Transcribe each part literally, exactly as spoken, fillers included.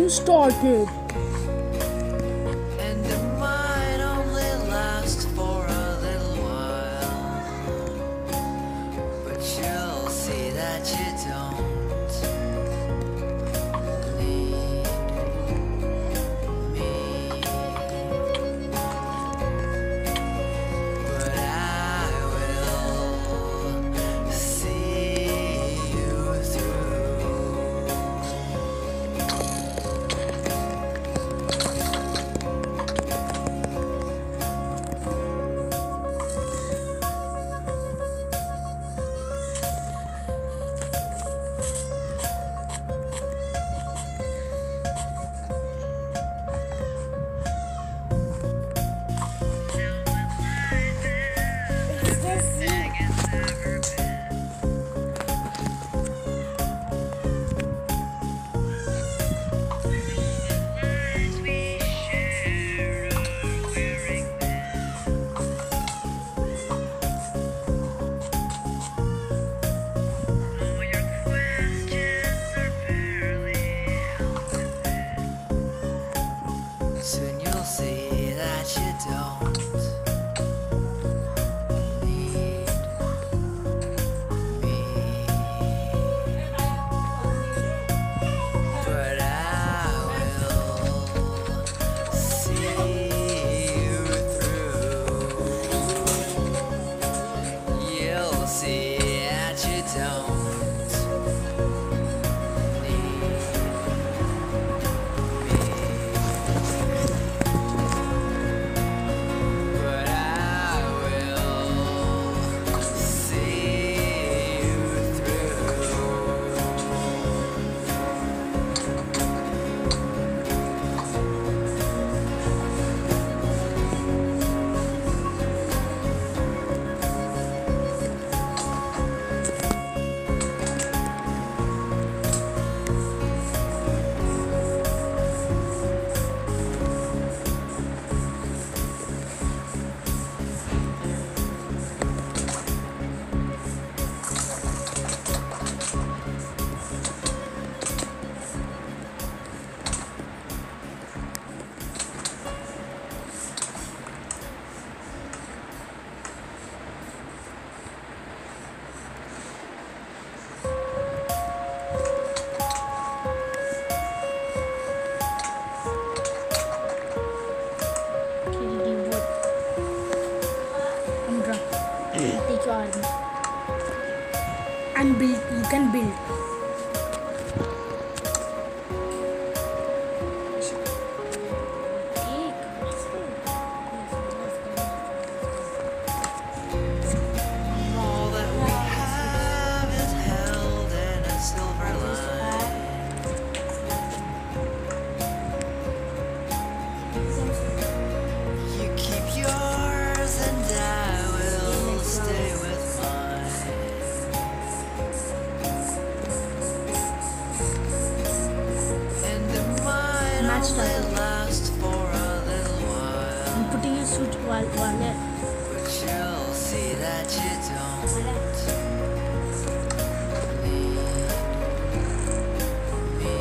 getting started. And it might only last for a little while, but you'll see that you don't need me. But I will see you through. Soon you'll see that you don't need me. But I will see you through. You'll see that you don't need me. But I will see you through. Take your army and build. You can build. All that we have is held in a silver line. You keep yours and I will stay with mine. And it might Match only started. last for a little while, I'm putting a suit while while there. but you'll see that you don't need me.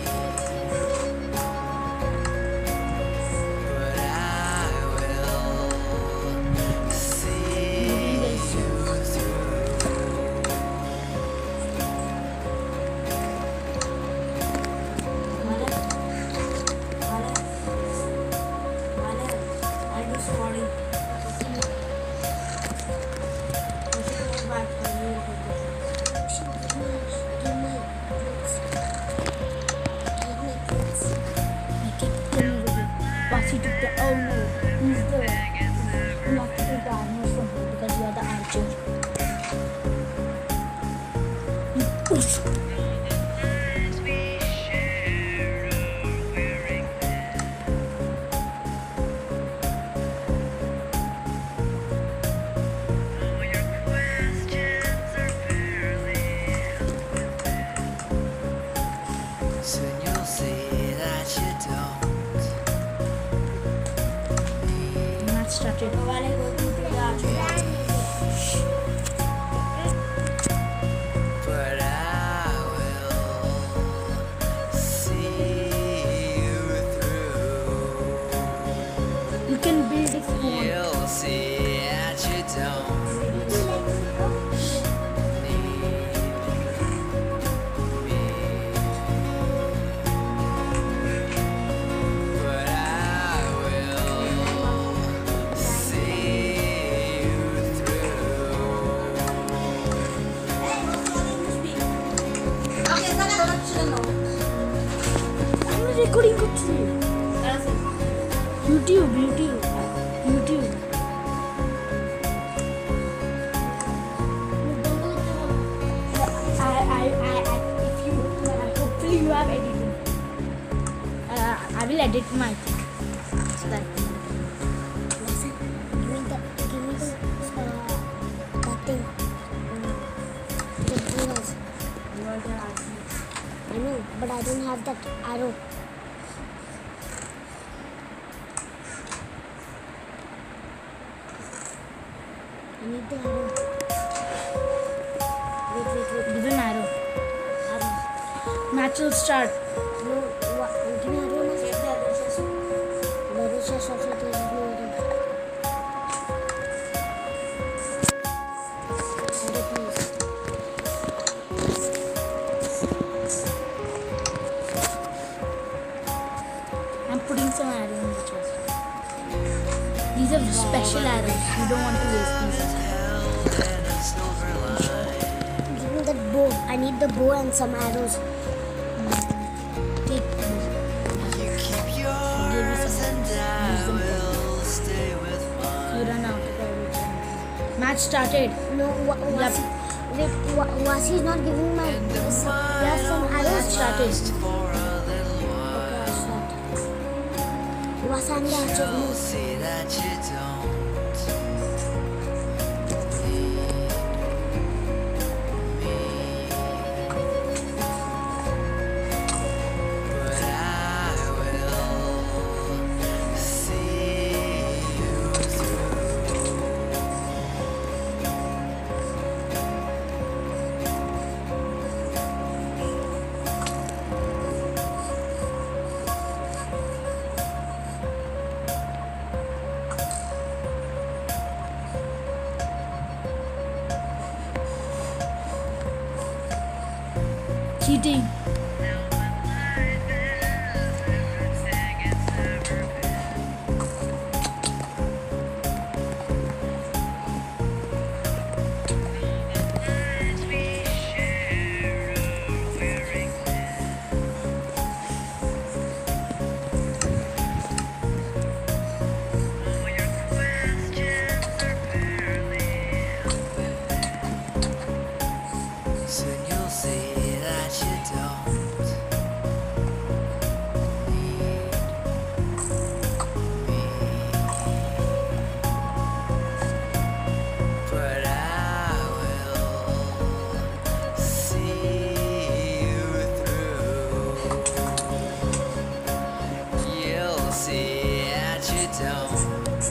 But I will see you through. He took the oh no, he's the you have to take the armor from him because you are the archer. You push. Soon you'll see that you don't need Match started. have editing. Uh, I will edit my thing. So that. Listen, give me the, give me the, uh, that thing. Uh, the zeros. I know, but I don't have that arrow. I need the arrow. Wait, wait, wait. Give an arrow. Arrow. Match will start. No, what? Give me arrow now. The resource also there is no arrow. Arrow, please. I'm putting some arrow in the chest. These are special arrows. You don't want to waste these. held in a silver line. Give me that bow. I need the bow and some arrows. Take these. You keep yours and I will stay with You mine. run out of everything. Match started. No, wa- Wasi. Wait, wa- Wasi is not giving my. And the Some, mine there are some only arrows. started. lasts for a little Okay, while. I'll start. Wasi and the archer. You'll Move. see that you don't need me. But I will see you through. Cheating. Soon you'll see that you don't need me. But I will see you through. You'll see that you don't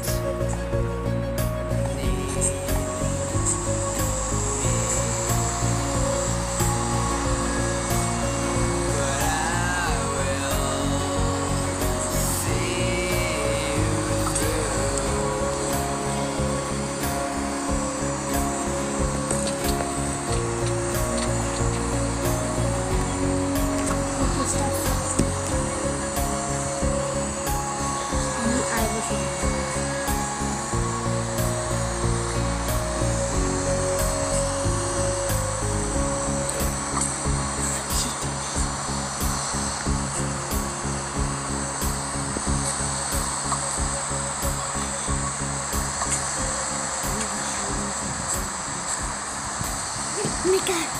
need me. But I will see you through. Okay, start. I was Mika.